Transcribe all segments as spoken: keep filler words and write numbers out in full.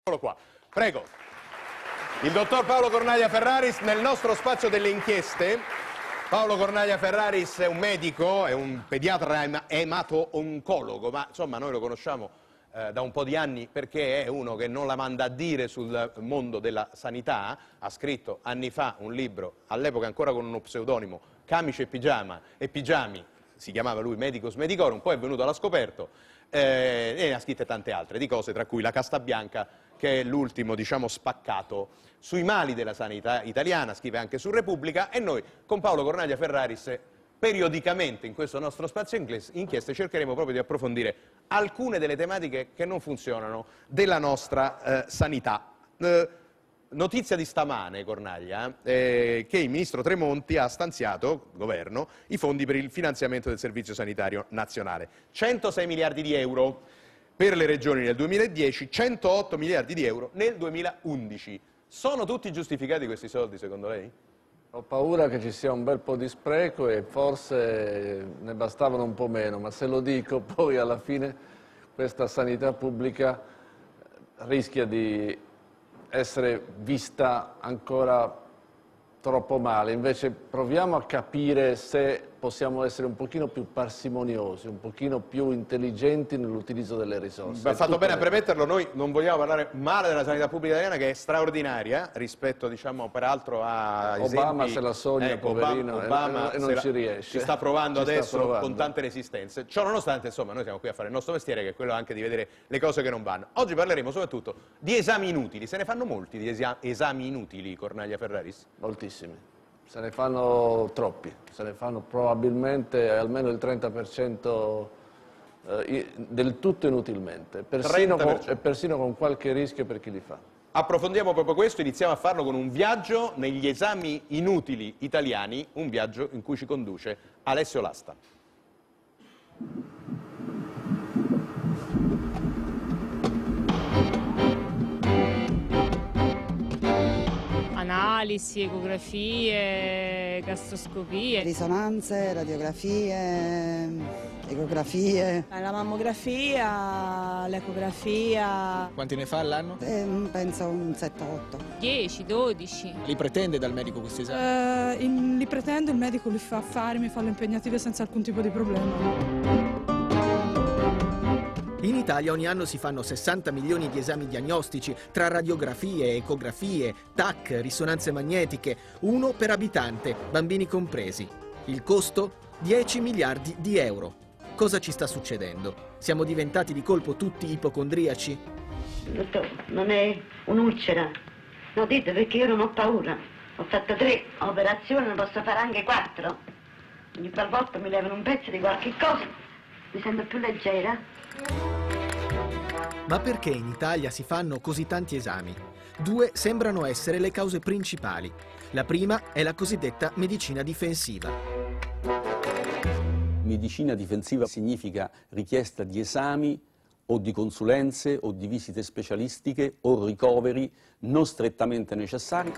Eccolo qua, prego. Il dottor Paolo Cornaglia Ferraris nel nostro spazio delle inchieste. Paolo Cornaglia Ferraris è un medico, è un pediatra emato-oncologo, ma insomma noi lo conosciamo eh, da un po' di anni perché è uno che non la manda a dire sul mondo della sanità. Ha scritto anni fa un libro, all'epoca ancora con uno pseudonimo, Camice e Pigiama, e Pigiami, si chiamava lui Medicus Medicorum, poi è venuto alla scoperto eh, e ne ha scritte tante altre di cose, tra cui La Casta Bianca, che è l'ultimo, diciamo, spaccato sui mali della sanità italiana, scrive anche su Repubblica, e noi con Paolo Cornaglia Ferraris periodicamente in questo nostro spazio inchieste cercheremo proprio di approfondire alcune delle tematiche che non funzionano della nostra eh, sanità. Eh, notizia di stamane, Cornaglia, eh, che il ministro Tremonti ha stanziato, il governo, i fondi per il finanziamento del Servizio Sanitario Nazionale. centosei miliardi di euro per le regioni nel duemiladieci, centootto miliardi di euro nel duemilaundici. Sono tutti giustificati questi soldi, secondo lei? Ho paura che ci sia un bel po' di spreco e forse ne bastavano un po' meno, ma se lo dico poi alla fine questa sanità pubblica rischia di essere vista ancora troppo male. Invece proviamo a capire se possiamo essere un pochino più parsimoniosi, un pochino più intelligenti nell'utilizzo delle risorse. Ha fatto bene a premetterlo, noi non vogliamo parlare male della sanità pubblica italiana, che è straordinaria rispetto, diciamo, peraltro a Obama esempi... se la sogna, ecco, poverino, Obama, e non la... ci riesce. Ci sta provando ci adesso sta provando. con tante resistenze. Ciò nonostante, insomma, noi siamo qui a fare il nostro mestiere, che è quello anche di vedere le cose che non vanno. Oggi parleremo soprattutto di esami inutili. Se ne fanno molti di esa... esami inutili, Cornaglia Ferraris? Moltissimi. Se ne fanno troppi, se ne fanno probabilmente almeno il trenta per cento eh, del tutto inutilmente, persino con, e persino con qualche rischio per chi li fa. Approfondiamo proprio questo, iniziamo a farlo con un viaggio negli esami inutili italiani, un viaggio in cui ci conduce Alessio Lasta. Analisi, ecografie, gastroscopie, risonanze, radiografie, ecografie. La mammografia, l'ecografia. Quanti ne fa all'anno? Eh, penso un sette otto. dieci, dodici. Li pretende dal medico questi esami? Eh, in, li pretendo, il medico li fa fare, mi fa le impegnative senza alcun tipo di problema. In Italia ogni anno si fanno sessanta milioni di esami diagnostici tra radiografie, ecografie, T A C, risonanze magnetiche, uno per abitante, bambini compresi. Il costo? dieci miliardi di euro. Cosa ci sta succedendo? Siamo diventati di colpo tutti ipocondriaci? Dottor, non è un'ulcera. No, dite, perché io non ho paura. Ho fatto tre operazioni, ne posso fare anche quattro. Ogni volta mi levano un pezzo di qualche cosa, mi sento più leggera. Ma perché in Italia si fanno così tanti esami? Due sembrano essere le cause principali. La prima è la cosiddetta medicina difensiva. Medicina difensiva significa richiesta di esami o di consulenze o di visite specialistiche o ricoveri non strettamente necessari.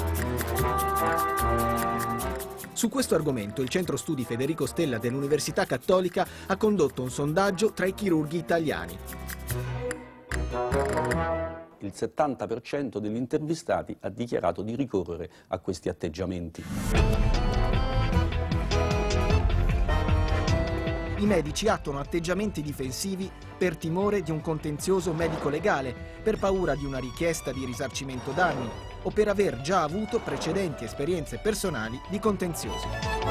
Su questo argomento il Centro Studi Federico Stella dell'Università Cattolica ha condotto un sondaggio tra i chirurghi italiani. Il settanta per cento degli intervistati ha dichiarato di ricorrere a questi atteggiamenti. I medici attuano atteggiamenti difensivi per timore di un contenzioso medico-legale, per paura di una richiesta di risarcimento danni o per aver già avuto precedenti esperienze personali di contenziosi.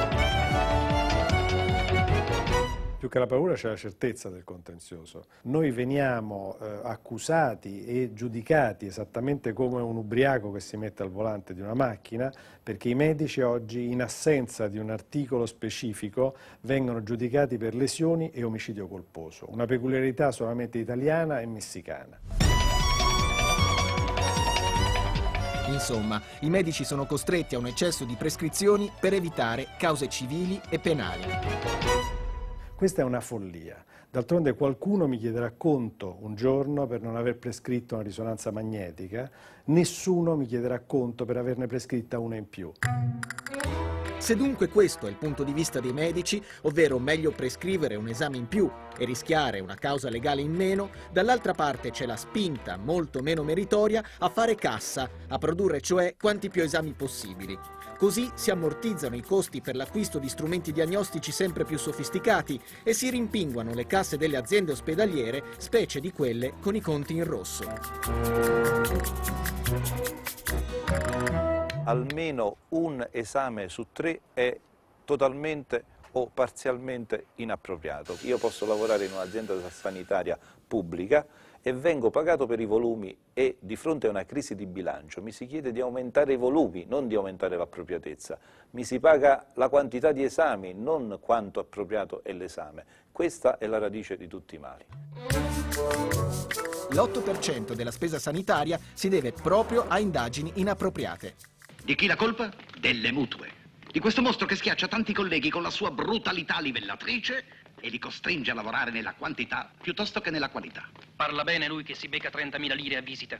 Più che la paura c'è la certezza del contenzioso. Noi veniamo eh, accusati e giudicati esattamente come un ubriaco che si mette al volante di una macchina, perché i medici oggi, in assenza di un articolo specifico, vengono giudicati per lesioni e omicidio colposo, una peculiarità solamente italiana e messicana. Insomma, i medici sono costretti a un eccesso di prescrizioni per evitare cause civili e penali. Questa è una follia. D'altronde qualcuno mi chiederà conto un giorno per non aver prescritto una risonanza magnetica, nessuno mi chiederà conto per averne prescritta una in più. Se dunque questo è il punto di vista dei medici, ovvero meglio prescrivere un esame in più e rischiare una causa legale in meno, dall'altra parte c'è la spinta, molto meno meritoria, a fare cassa, a produrre cioè quanti più esami possibili. Così si ammortizzano i costi per l'acquisto di strumenti diagnostici sempre più sofisticati e si rimpinguano le casse delle aziende ospedaliere, specie di quelle con i conti in rosso. Almeno un esame su tre è totalmente o parzialmente inappropriato. Io posso lavorare in un'azienda sanitaria pubblica e vengo pagato per i volumi e di fronte a una crisi di bilancio mi si chiede di aumentare i volumi, non di aumentare l'appropriatezza. Mi si paga la quantità di esami, non quanto appropriato è l'esame. Questa è la radice di tutti i mali. L'otto per cento della spesa sanitaria si deve proprio a indagini inappropriate. Di chi la colpa? Delle mutue. Di questo mostro che schiaccia tanti colleghi con la sua brutalità livellatrice e li costringe a lavorare nella quantità piuttosto che nella qualità. Parla bene lui che si becca trentamila lire a visita.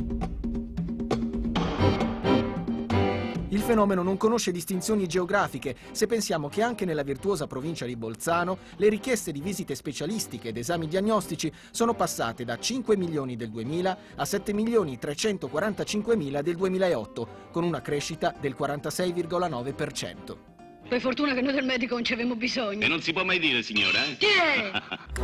Il fenomeno non conosce distinzioni geografiche se pensiamo che anche nella virtuosa provincia di Bolzano le richieste di visite specialistiche ed esami diagnostici sono passate da cinque milioni del duemila a sette milioni trecentoquarantacinquemila del duemilaotto, con una crescita del quarantasei virgola nove per cento. Per fortuna che noi del medico non ci avevamo bisogno. E non si può mai dire, signora, eh? Chi è?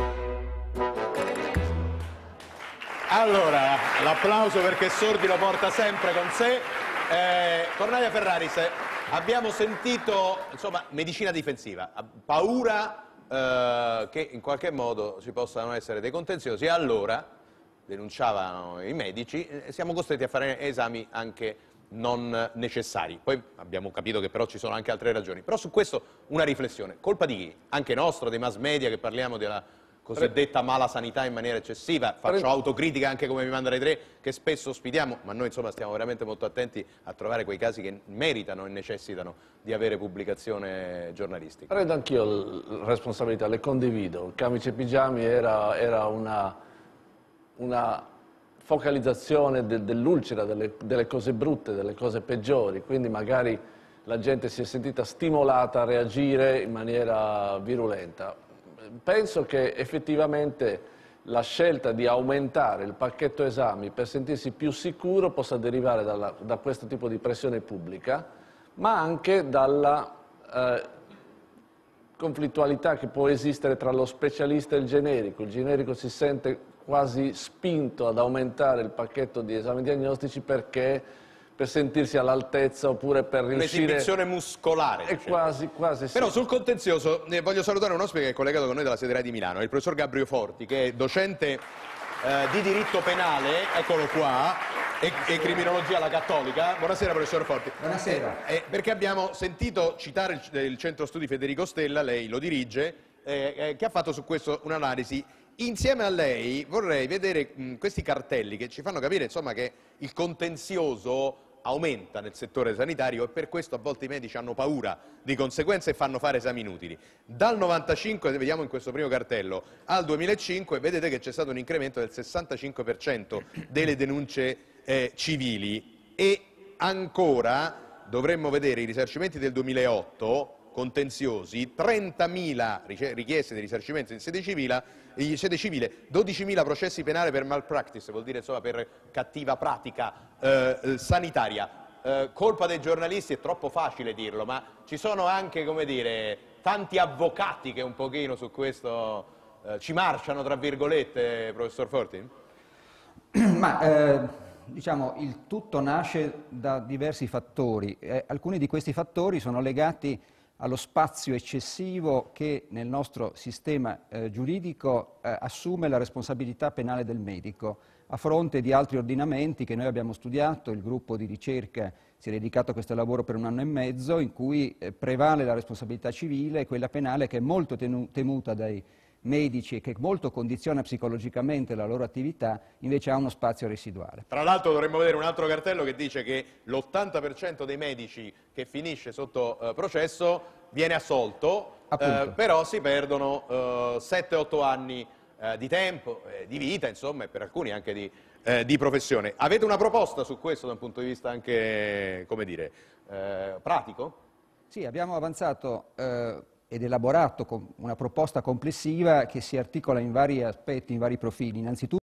Allora, l'applauso perché Sordi lo porta sempre con sé. Eh, Cornalia Ferraris, abbiamo sentito, insomma, medicina difensiva, paura eh, che in qualche modo ci possano essere dei contenziosi, e allora, denunciavano i medici, eh, siamo costretti a fare esami anche non necessari. Poi abbiamo capito che però ci sono anche altre ragioni. Però su questo una riflessione. Colpa di chi? Anche nostra, dei mass media, che parliamo della cosiddetta mala sanità in maniera eccessiva. Faccio autocritica anche come mi manda Rai tre, che spesso ospitiamo, ma noi insomma stiamo veramente molto attenti a trovare quei casi che meritano e necessitano di avere pubblicazione giornalistica. Prendo anch'io la responsabilità, le condivido. Camici e pigiami era, era una, una focalizzazione de, dell'ulcera, delle, delle cose brutte, delle cose peggiori, quindi magari la gente si è sentita stimolata a reagire in maniera virulenta. Penso che effettivamente la scelta di aumentare il pacchetto esami per sentirsi più sicuro possa derivare dalla, da questo tipo di pressione pubblica, ma anche dalla eh, conflittualità che può esistere tra lo specialista e il generico. Il generico si sente quasi spinto ad aumentare il pacchetto di esami diagnostici perché per sentirsi all'altezza oppure per riuscire... Un'esibizione muscolare. È quasi, quasi sì. Però sul contenzioso eh, voglio salutare un ospite che è collegato con noi dalla sede Rai di Milano, il professor Gabrio Forti, che è docente eh, di diritto penale, eccolo qua, e, e criminologia alla Cattolica. Buonasera professor Forti. Buonasera. Eh, perché abbiamo sentito citare il, il centro studi Federico Stella, lei lo dirige, eh, eh, che ha fatto su questo un'analisi. Insieme a lei vorrei vedere mh, questi cartelli che ci fanno capire insomma che il contenzioso aumenta nel settore sanitario e per questo a volte i medici hanno paura di conseguenza e fanno fare esami inutili. Dal novantacinque, vediamo in questo primo cartello, al duemilacinque vedete che c'è stato un incremento del sessantacinque per cento delle denunce eh, civili, e ancora dovremmo vedere i risarcimenti del duemilaotto contenziosi, trentamila richieste di risarcimento in sede civile, in sede civile dodicimila processi penali per malpractice, vuol dire insomma per cattiva pratica eh, sanitaria. Eh, colpa dei giornalisti è troppo facile dirlo, ma ci sono anche, come dire, tanti avvocati che un pochino su questo eh, ci marciano, tra virgolette, professor Forti? Ma eh, diciamo il tutto nasce da diversi fattori. Eh, alcuni di questi fattori sono legati allo spazio eccessivo che nel nostro sistema eh, giuridico eh, assume la responsabilità penale del medico, a fronte di altri ordinamenti che noi abbiamo studiato. Il gruppo di ricerca si è dedicato a questo lavoro per un anno e mezzo, in cui eh, prevale la responsabilità civile e quella penale, che è molto temuta dai medici e che molto condiziona psicologicamente la loro attività, invece ha uno spazio residuale. Tra l'altro dovremmo vedere un altro cartello che dice che l'ottanta per cento dei medici che finisce sotto eh, processo viene assolto, eh, però si perdono eh, sette otto anni eh, di tempo, eh, di vita, insomma, e per alcuni anche di, eh, di professione. Avete una proposta su questo da un punto di vista anche, come dire, eh, pratico? Sì, abbiamo avanzato eh, ed elaborato con una proposta complessiva che si articola in vari aspetti, in vari profili. Innanzitutto